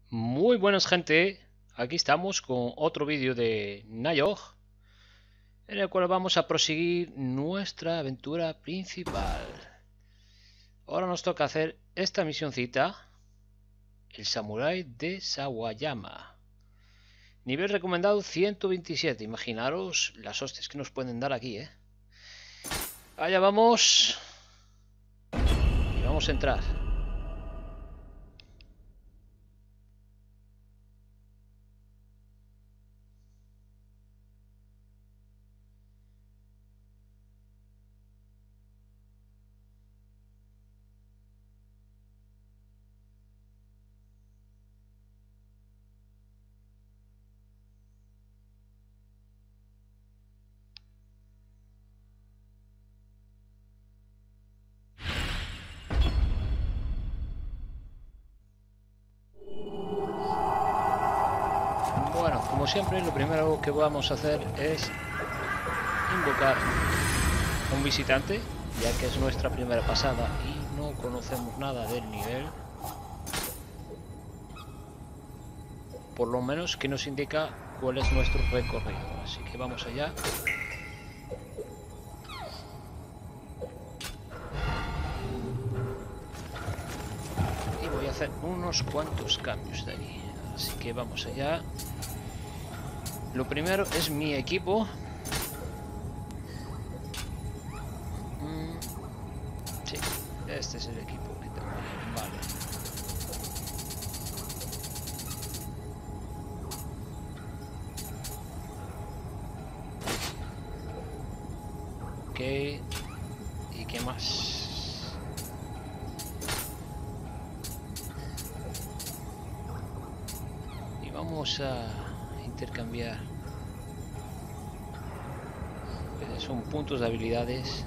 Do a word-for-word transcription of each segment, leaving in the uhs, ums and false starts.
Muy buenas, gente, aquí estamos con otro vídeo de Nayog, en el cual vamos a proseguir nuestra aventura principal. Ahora nos toca hacer esta misioncita, el samurái de Sawayama. Nivel recomendado ciento veintisiete, imaginaros las hostias que nos pueden dar aquí, ¿eh? Allá vamos. Y vamos a entrar. Bueno, como siempre, lo primero que vamos a hacer es invocar a un visitante, ya que es nuestra primera pasada y no conocemos nada del nivel. Por lo menos que nos indica cuál es nuestro recorrido. Así que vamos allá. Y voy a hacer unos cuantos cambios de ahí. Así que vamos allá. Lo primero es mi equipo. Mm, sí, este es el equipo que tengo. Vale. Ok. ¿Y qué más? Y vamos a intercambiar. Son puntos de habilidades.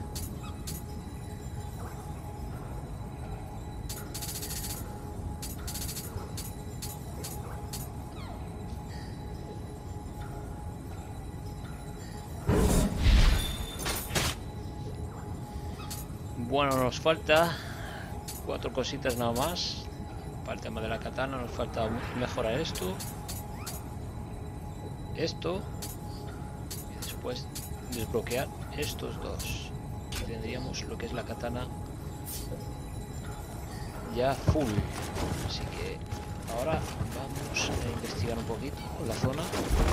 Bueno, nos falta cuatro cositas nada más para el tema de la katana. Nos falta mejorar esto, esto y después desbloquear estos dos y tendríamos lo que es la katana ya full. Así que ahora vamos a investigar un poquito la zona.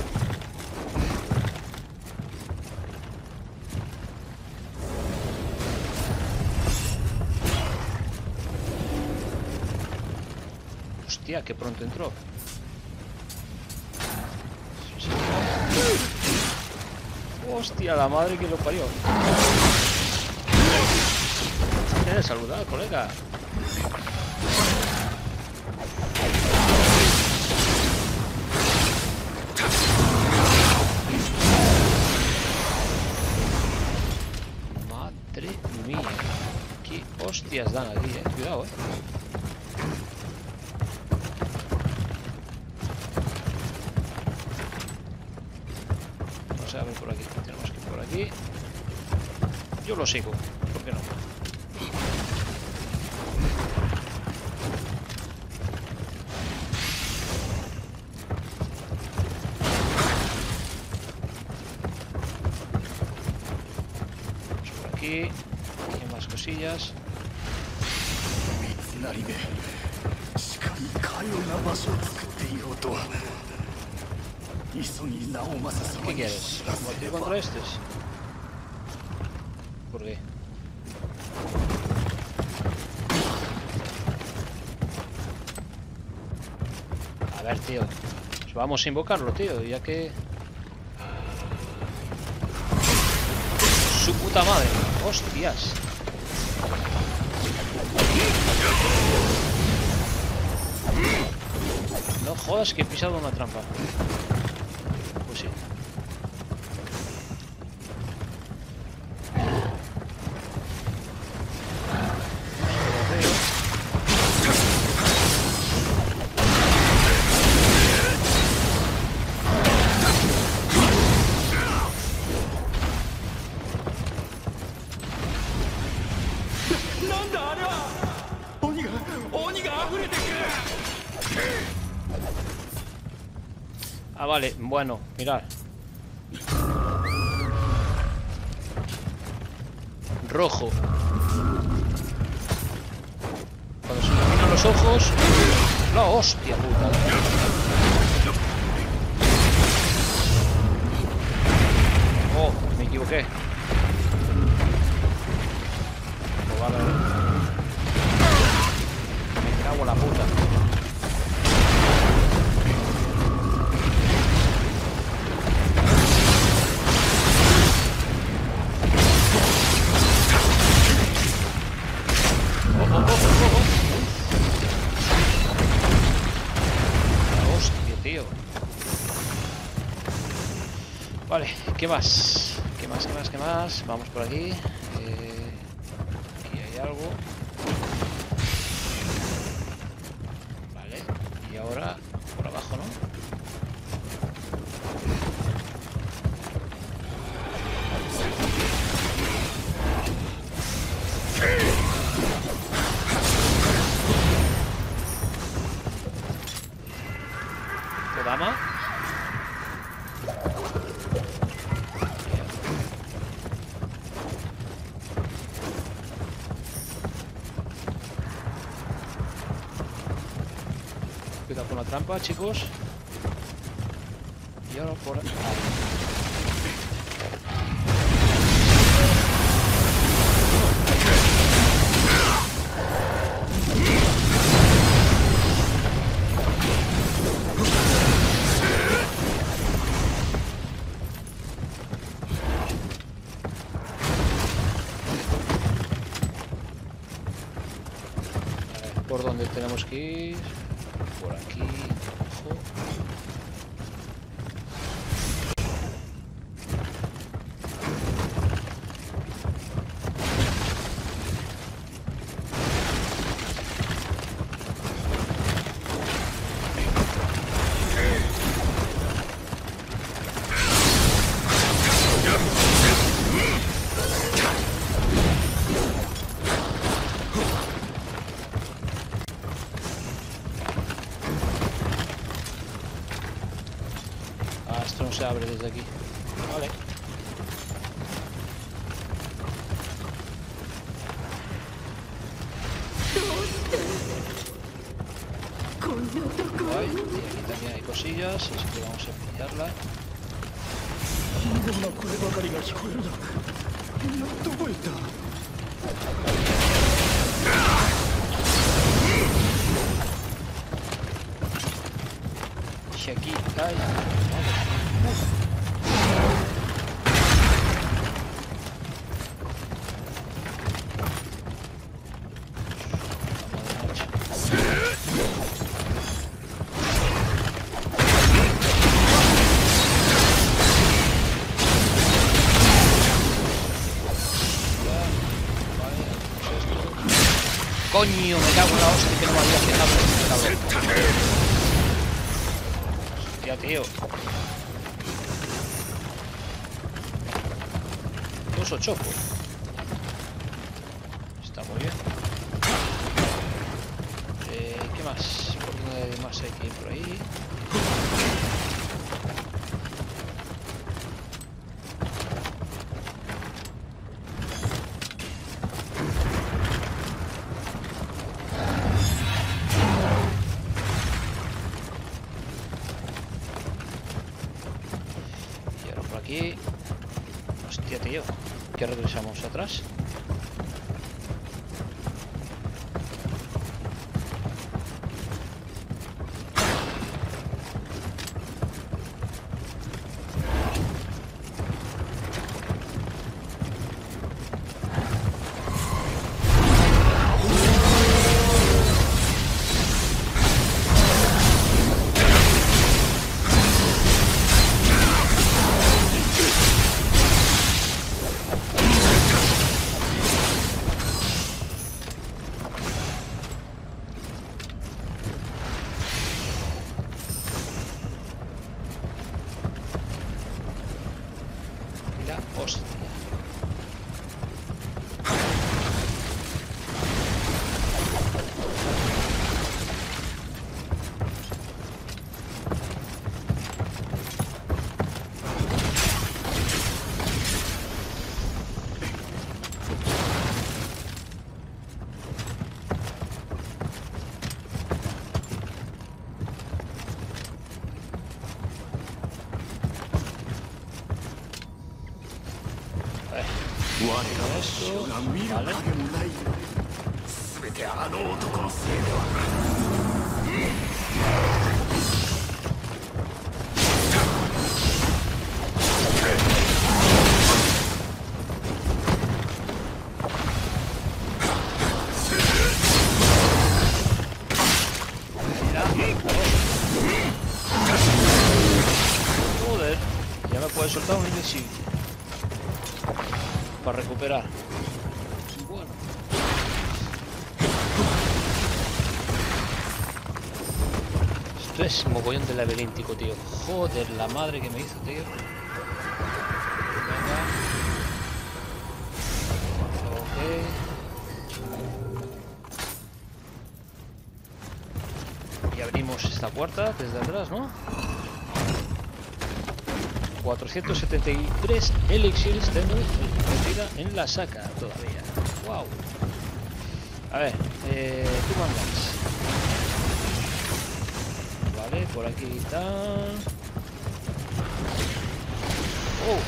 Hostia, que pronto entró. Hostia, la madre que lo parió. Tienes saludar, colega. Madre mía. Qué hostias dan aquí, eh. Cuidado, eh. Vamos a ver por aquí. Tenemos que ir por aquí. Yo lo sigo. ¿Por qué no? Aquí hay más cosillas. ¿Qué quieres? ¿Combatir contra estos? ¿Por qué? A ver, tío, pues vamos a invocarlo, tío, ya que... ¡Su puta madre! ¡Hostias! No jodas que he pisado una trampa. Pues sí. Ah, vale, bueno, mirad. Rojo. Cuando se iluminan los ojos... ¡La hostia puta! Oh, me equivoqué. Oh, vale. Me cago en la puta. Vale, ¿qué más? ¿Qué más, qué más, qué más? Vamos por aquí. Eh, aquí hay algo. Vale, y ahora por abajo, ¿no? ¿Kodama? Cuidado con la trampa, chicos. Y ahora por... ¿Por dónde tenemos que ir? Por aquí, ojo. Esto no se abre desde aquí. Vale. Ay, y aquí también hay cosillas, así que vamos a pillarla. Y aquí hay... Coño, me cago en la hostia que no me había fijado, cabrón. Hostia, tío. Dos o choco. Está muy bien. Eh, ¿Qué más? ¿Por dónde más hay que ir por ahí? Aquí. Hostia, tío. ¿Qué regresamos atrás? Esto, vale. Joder, ya me puede soltar un inicial para recuperar. Bueno. Esto es mogollón de laberíntico, tío. Joder, la madre que me hizo, tío. Venga. Ok. Y abrimos esta puerta desde atrás, ¿no? cuatrocientos setenta y tres elixirs tengo metida en la saca todavía. Wow. A ver, eh, tú mandas. Vale, por aquí está. Oh.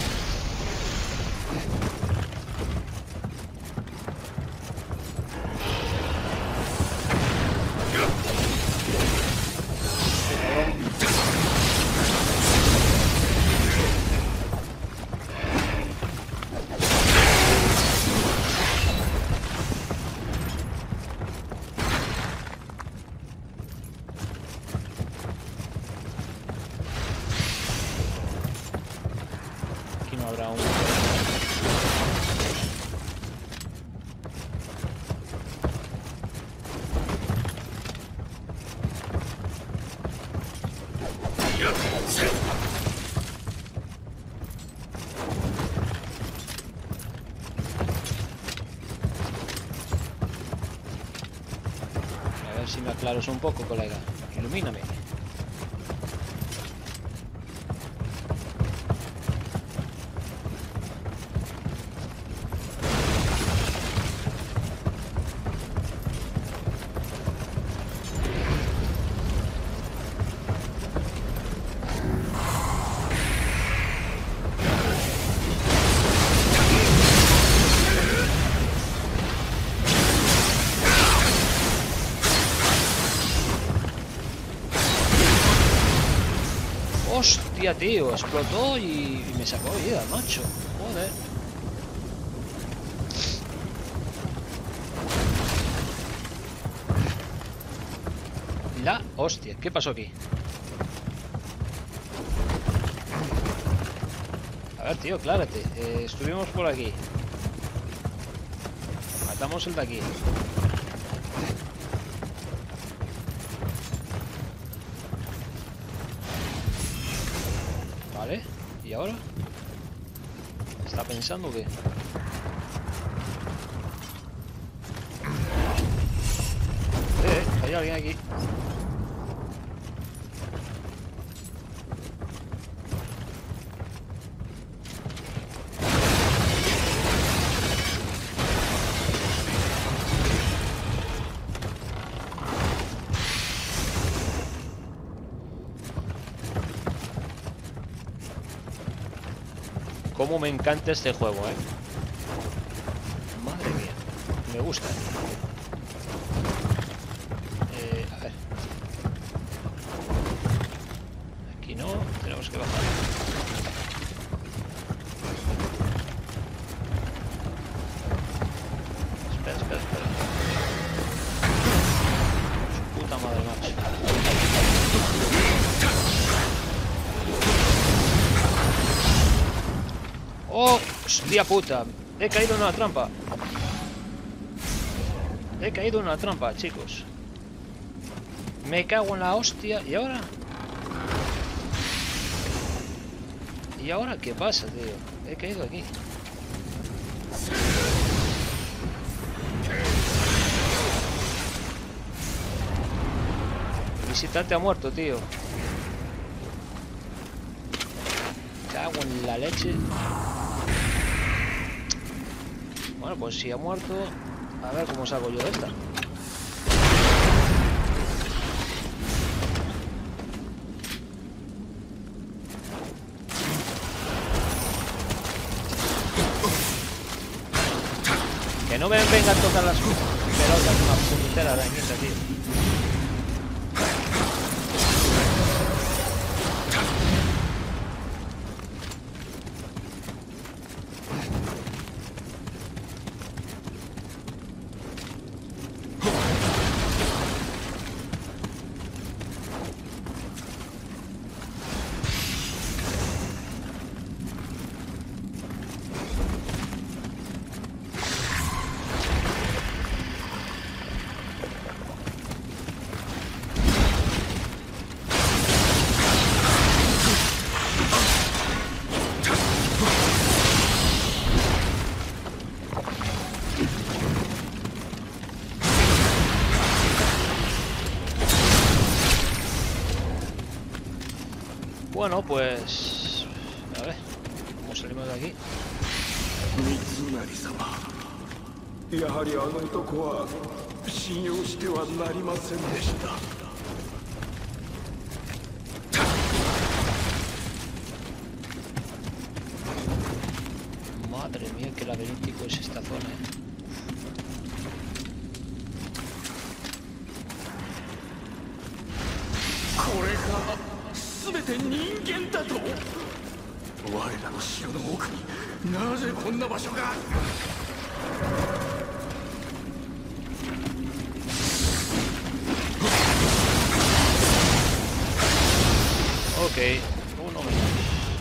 Habrá un... A ver si me aclaras un poco, colega. Ilumíname. Hostia, tío, explotó y, y me sacó vida, macho. Joder. La hostia, ¿qué pasó aquí? A ver, tío, clárate. Eh, estuvimos por aquí. Matamos el de aquí. Vale, ¿y ahora? ¿Está pensando qué? Eh, hay alguien aquí. Cómo me encanta este juego, eh. Madre mía, me gusta. Eh, a ver. Aquí no, tenemos que bajar. Espera, espera, espera. Su puta madre, macho. ¡Oh! ¡Hostia puta! He caído en una trampa. He caído en una trampa, chicos. Me cago en la hostia. ¿Y ahora? ¿Y ahora qué pasa, tío? He caído aquí. El visitante ha muerto, tío. Cago en la leche. Bueno, pues si ha muerto, a ver cómo salgo yo de esta. no me vengan a tocar las pelotas una puñetera arañita, tío. Bueno, pues... a ver, ¿cómo salimos de aquí? やはりあの男は信用してはなりませんでした。 Madre mía, qué laberíntico es esta zona, ¿eh? これが全て人間だと。我らの城の奥になぜこんな場所が。 Ok, uno menos.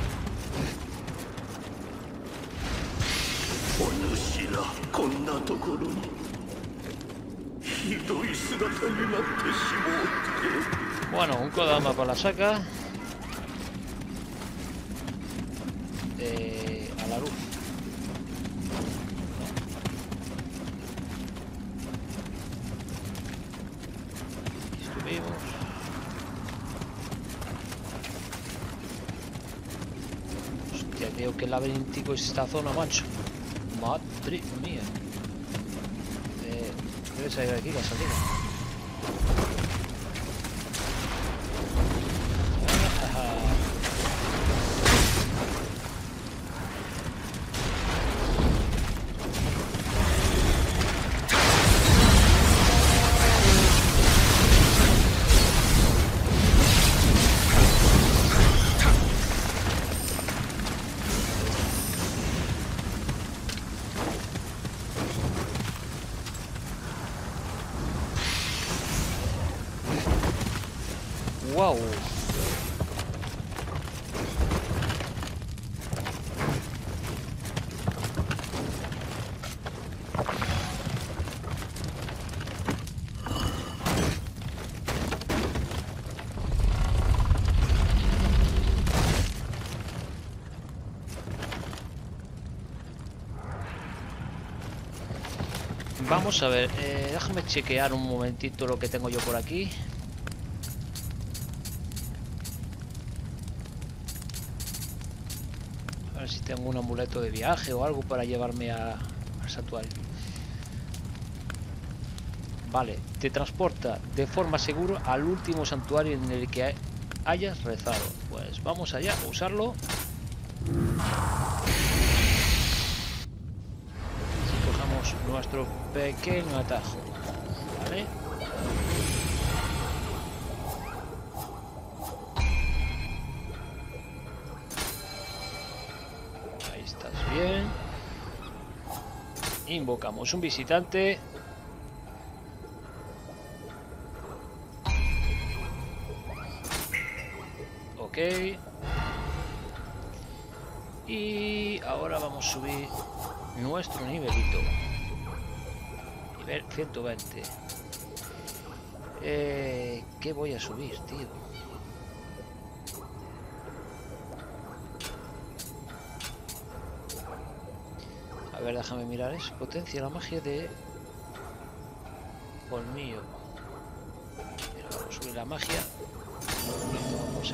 お主らこんなところにひどい姿になってしまって。 Bueno, un Kodama por la saca. Eh, a la luz. Subimos. Hostia, tío, qué laberíntico es esta zona, macho. Madre mía. Eh, debe salir aquí la salida. Wow. Vamos a ver, eh, déjame chequear un momentito lo que tengo yo por aquí. A ver si tengo un amuleto de viaje o algo para llevarme a, al santuario. Vale, te transporta de forma segura al último santuario en el que hayas rezado. Pues vamos allá a usarlo. Cogemos nuestro pequeño atajo. Vale. Ahí estás bien. Invocamos un visitante. Ok. Y ahora vamos a subir nuestro nivelito. Nivel ciento veinte. Eh, ¿Qué voy a subir, tío? A ver, déjame mirar. Es potencia la magia de colmillo. Mira, vamos a subir la magia. Vamos a...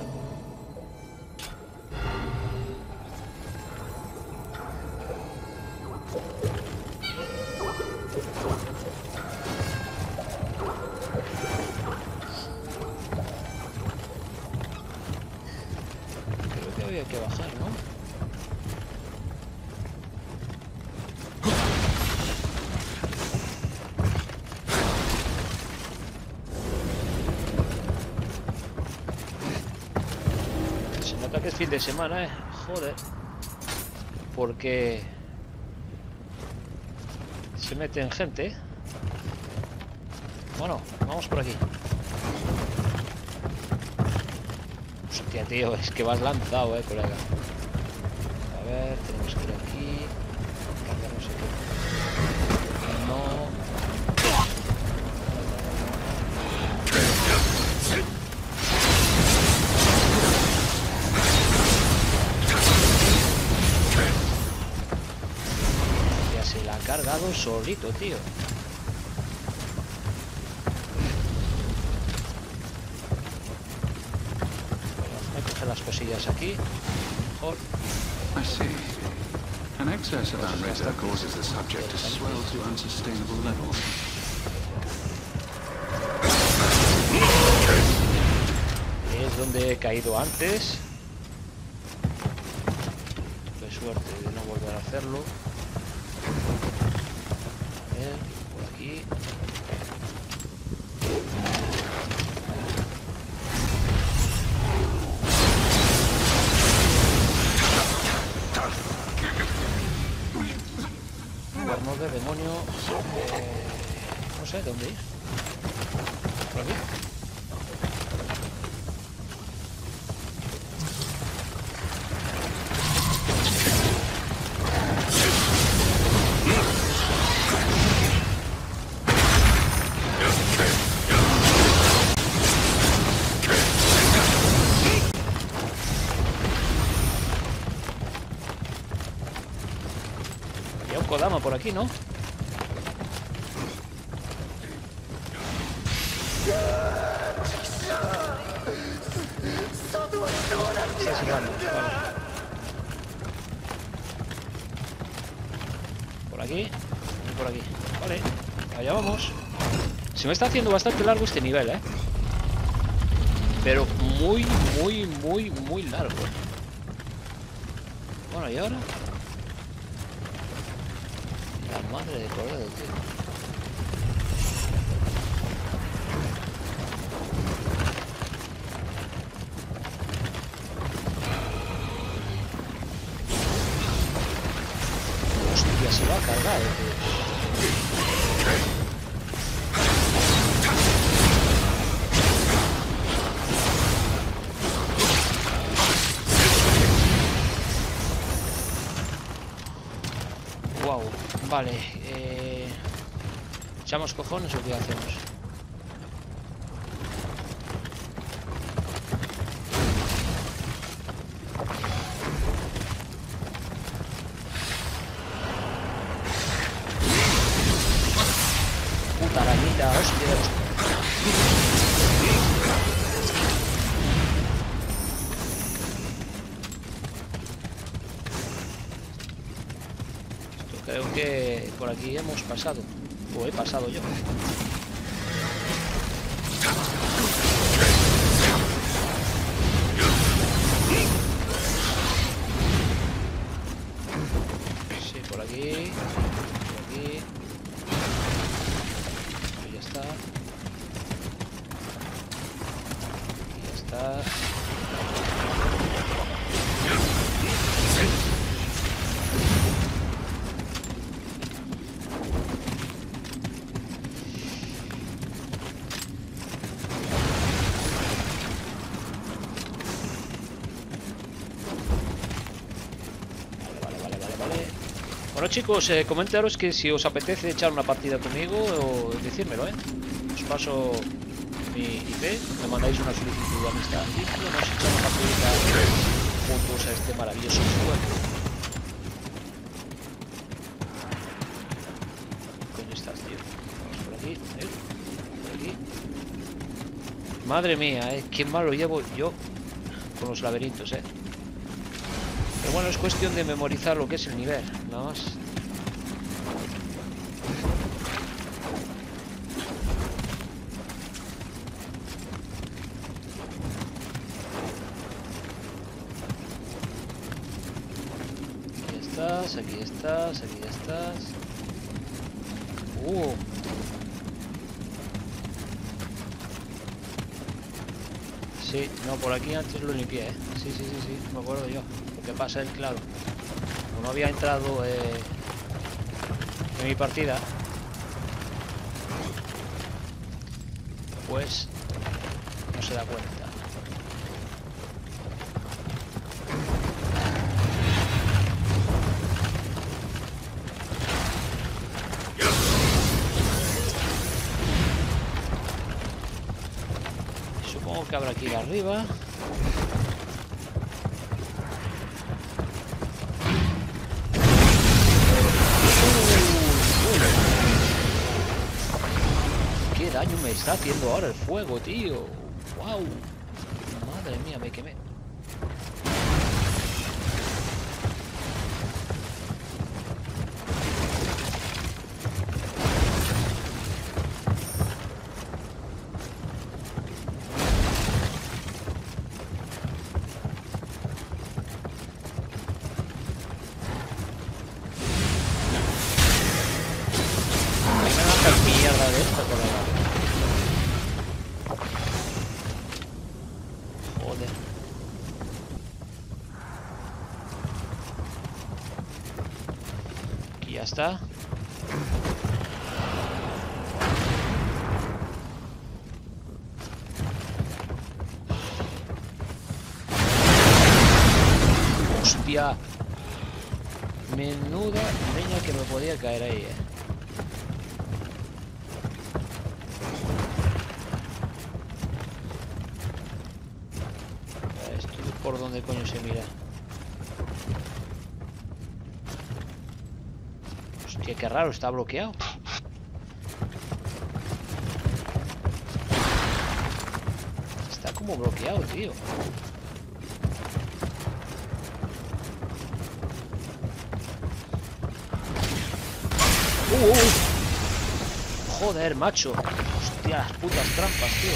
Creo que había que bajar, ¿no? sea que es fin de semana, eh. Joder. Porque se meten gente. Bueno, vamos por aquí. Hostia, tío, es que vas lanzado, eh, colega. A ver, tenemos que ir aquí. No sé qué. No. Ya se la ha cargado solito, tío. Las cosillas aquí. Mejor. I see. An excess of Amrita causes the subject to swell to unsustainable levels. Es donde he caído antes. Qué suerte de no volver a hacerlo. A ver, por aquí. De demonio, eh, no sé dónde ir. Por aquí. Había un Kodama por aquí, ¿no? Por aquí y por aquí. Vale, allá vamos. Se me está haciendo bastante largo este nivel, ¿eh? Pero muy, muy, muy, muy largo. Bueno, ¿y ahora? La madre de Cordero, tío. Se va a cargar, tío. Wow, vale. Eh... ¿Echamos cojones o qué hacemos? Arañita, hostia. Esto creo que por aquí hemos pasado. O he pasado yo. Sí, por aquí. Por aquí. Ya está. Ya está. Vale, vale, vale, vale. Bueno, chicos, eh, comentaros que si os apetece echar una partida conmigo, o decírmelo, ¿eh? Os paso mi I P, me mandáis una solicitud de amistad y podemos echar una partida juntos a este maravilloso juego. ¿Qué coño estás, tío? Vamos por aquí, ¿eh? Por aquí. Madre mía, ¿eh? Qué mal lo llevo yo con los laberintos, ¿eh? Pero bueno, es cuestión de memorizar lo que es el nivel, nada más. Aquí estás, aquí estás. Uh. Sí, no, por aquí antes lo limpié, ¿eh? Sí, sí, sí, sí, me acuerdo yo. Lo que pasa es, claro, como no había entrado eh, en mi partida, pues no se da cuenta. Supongo que habrá que ir arriba. ¿Qué daño me está haciendo ahora el fuego, tío? ¡Wow! Madre mía, me quemé. Mierda de esto, colega. Joder. Aquí ya está. Hostia. Menuda leña que me podía caer ahí, eh. Por dónde coño se mira. Hostia, qué raro, está bloqueado. Está como bloqueado, tío. Uh, uh. Joder, macho. Hostia, las putas trampas, tío.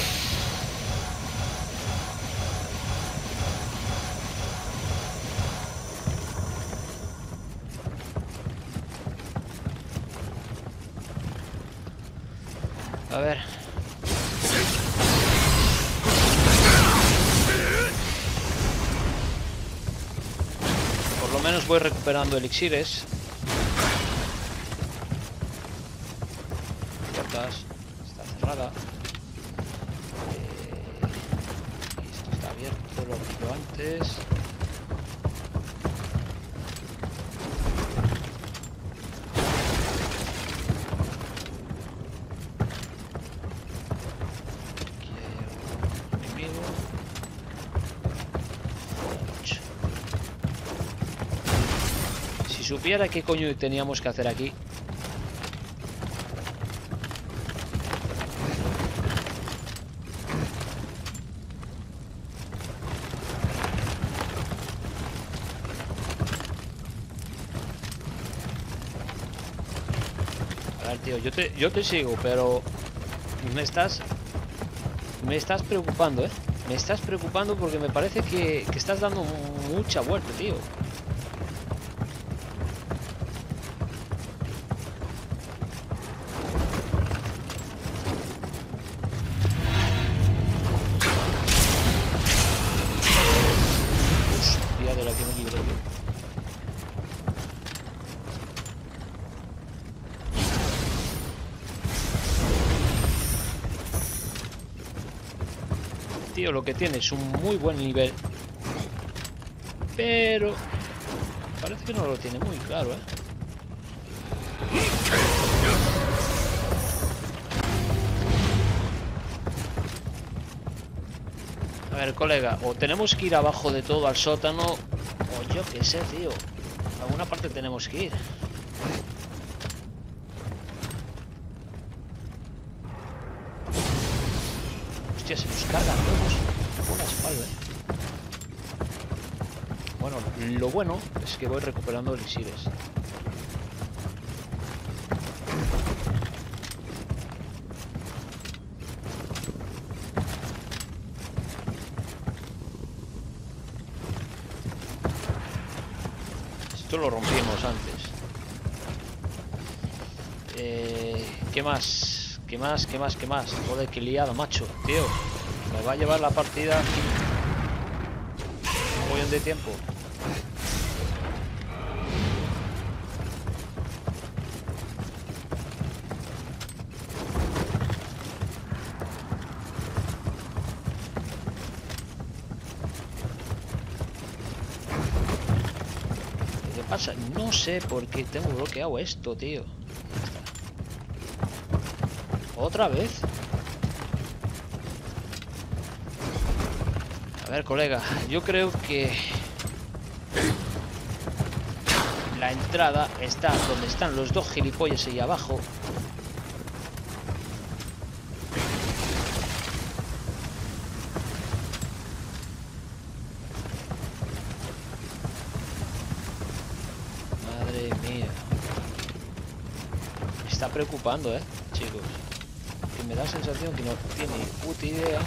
A ver. Por lo menos voy recuperando elixires. Puertas. Está cerrada. Eh, esto está abierto, lo que hizo antes. Si supiera qué coño teníamos que hacer aquí. A ver, tío, yo te, yo te sigo, pero me estás me estás preocupando, ¿eh? Me estás preocupando porque me parece que, que estás dando mucha vuelta, tío. Tío, lo que tiene es un muy buen nivel, pero parece que no lo tiene muy claro, ¿eh? A ver, colega, o tenemos que ir abajo de todo al sótano, o yo qué sé, tío. A alguna parte tenemos que ir. Hostia, se nos cargan todos por la espalda, ¿eh? Bueno, lo bueno es que voy recuperando elixires. Esto lo rompimos antes. Eh, ¿Qué más? ¿Qué más? ¿Qué más? ¿Qué más? Joder, qué liado, macho, tío. Me va a llevar la partida aquí. Un montón de tiempo. ¿Qué pasa? No sé por qué tengo bloqueado esto, tío. ¿Otra vez? A ver, colega, yo creo que la entrada está donde están los dos gilipollas ahí abajo. Madre mía. Me está preocupando, eh, chicos. Que me da la sensación que no tiene ni puta idea.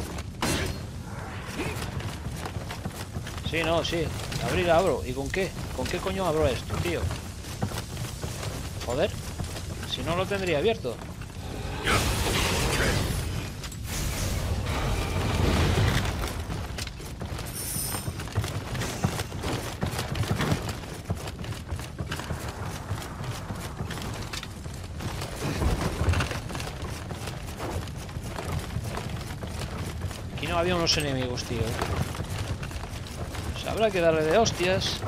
Sí, no, sí. Abrir, abro. ¿Y con qué? ¿Con qué coño abro esto, tío? Joder. Si no lo tendría abierto. Aquí no había unos enemigos, tío. Habrá que darle de hostias.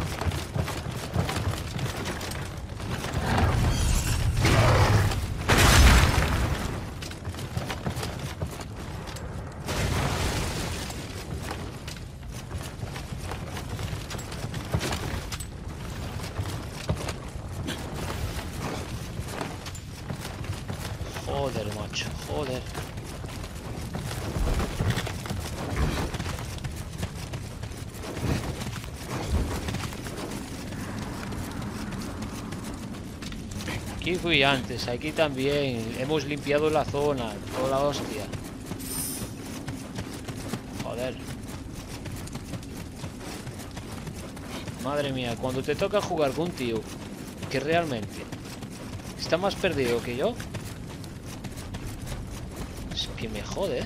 Joder, macho, joder. Aquí fui antes, aquí también. Hemos limpiado la zona, toda la hostia. Joder. Madre mía, cuando te toca jugar con un tío que realmente está más perdido que yo, es que me jode, ¿eh?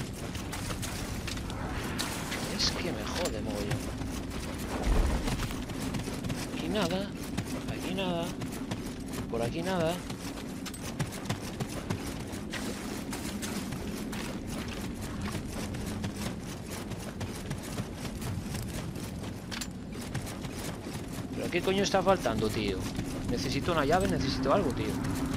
Es que me jode, mogollón. Aquí nada, aquí nada. Por aquí nada. ¿Pero qué coño está faltando, tío? Necesito una llave, necesito algo, tío.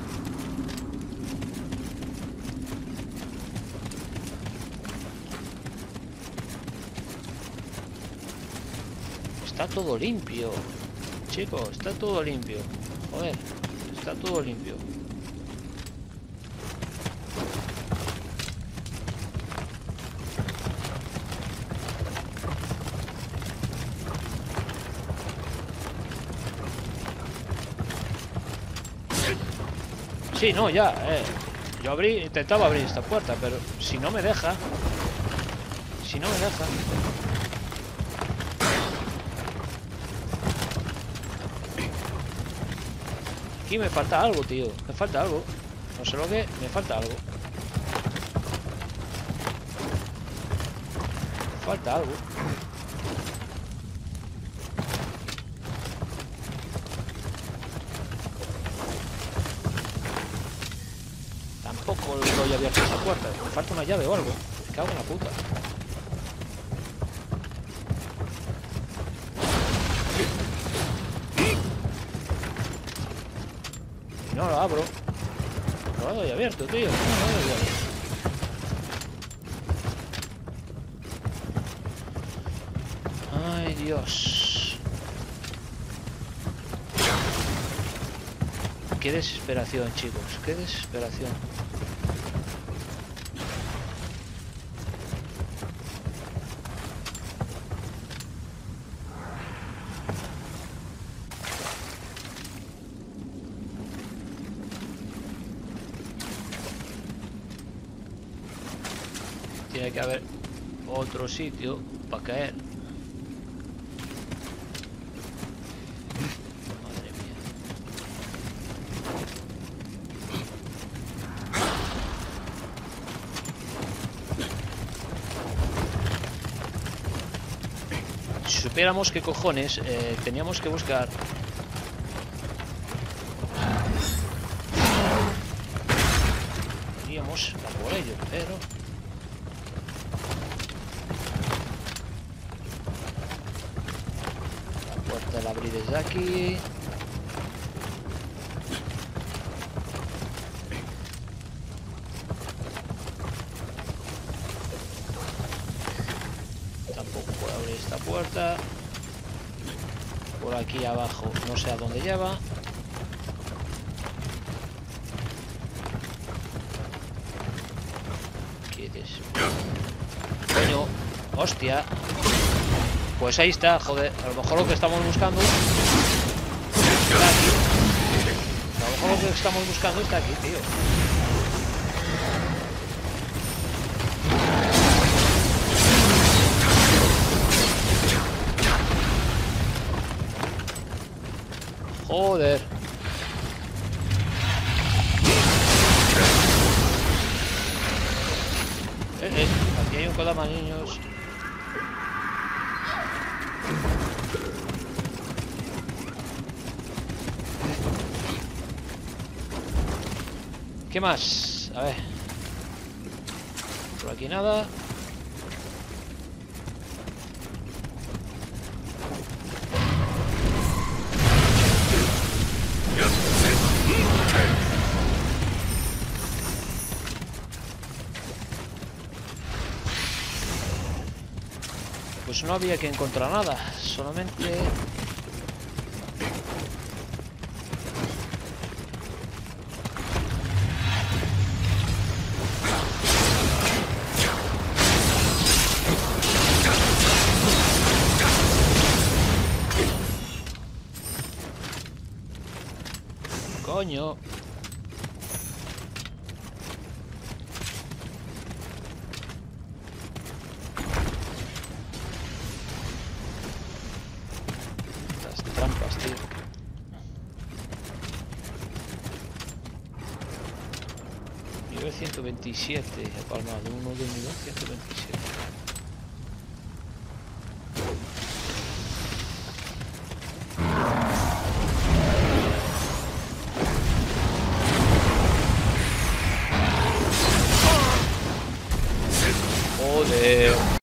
Está todo limpio. Chicos, está todo limpio. Joder. Está todo limpio. Sí, no, ya. Eh. Yo abrí, intentaba abrir esta puerta, pero si no me deja... Si no me deja... Aquí me falta algo, tío. Me falta algo. No sé lo que... Me falta algo. Me falta algo. Tampoco lo he abierto esa puerta. Me falta una llave o algo. Me cago en la puta. No lo abro. No lo doy abierto, tío. No lo doy abierto. Ay, Dios. Qué desesperación, chicos. Qué desesperación. Tiene que haber otro sitio para caer. Madre mía. si supiéramos qué cojones, eh, teníamos que buscar... Iríamos a por ello, pero... La puerta la abrí desde aquí. Tampoco puedo abrir esta puerta. Por aquí abajo no sé a dónde lleva. Coño, hostia. Pues ahí está, joder. A lo mejor lo que estamos buscando está aquí. A lo mejor lo que estamos buscando está aquí, tío. Joder. Eh, eh, aquí hay un Kodama, niños. ¿Qué más? A ver. Por aquí nada. Pues no había que encontrar nada, solamente... Coño. Trampas, tío. Nivel ciento veintisiete, he palmado uno de nivel ciento veintisiete. Joder.